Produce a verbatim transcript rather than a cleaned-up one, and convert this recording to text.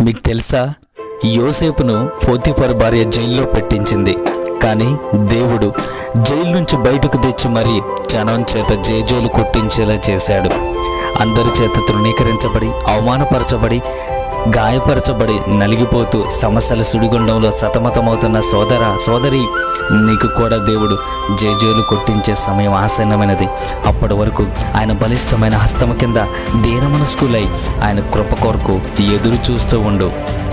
మీకు తెలుసా, యోసేపును పోతీఫరు భార్య జైల్లో పెట్టించింది. కానీ దేవుడు జైలు నుంచి బయటకు తెచ్చి మరీ జనం చేత జేజేలు కొట్టించేలా చేశాడు. అందరి చేత తృణీకరించబడి, అవమానపరచబడి, గాయపరచబడి, నలిగిపోతూ సమస్యల సుడిగుండంలో సతమతమవుతున్న సోదర సోదరి, నీకు కూడా దేవుడు జేజేలు కొట్టించే సమయం ఆసన్నమైనది. అప్పటి వరకు ఆయన బలిష్టమైన హస్తము కింద దీనమనస్కులై ఆయన కృప కొరకు ఎదురు చూస్తూ ఉండు.